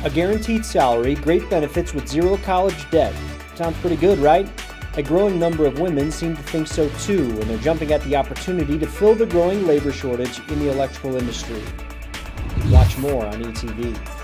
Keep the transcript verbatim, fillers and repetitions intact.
A guaranteed salary, great benefits with zero college debt. Sounds pretty good, right? A growing number of women seem to think so too, and they're jumping at the opportunity to fill the growing labor shortage in the electrical industry. Watch more on E T V.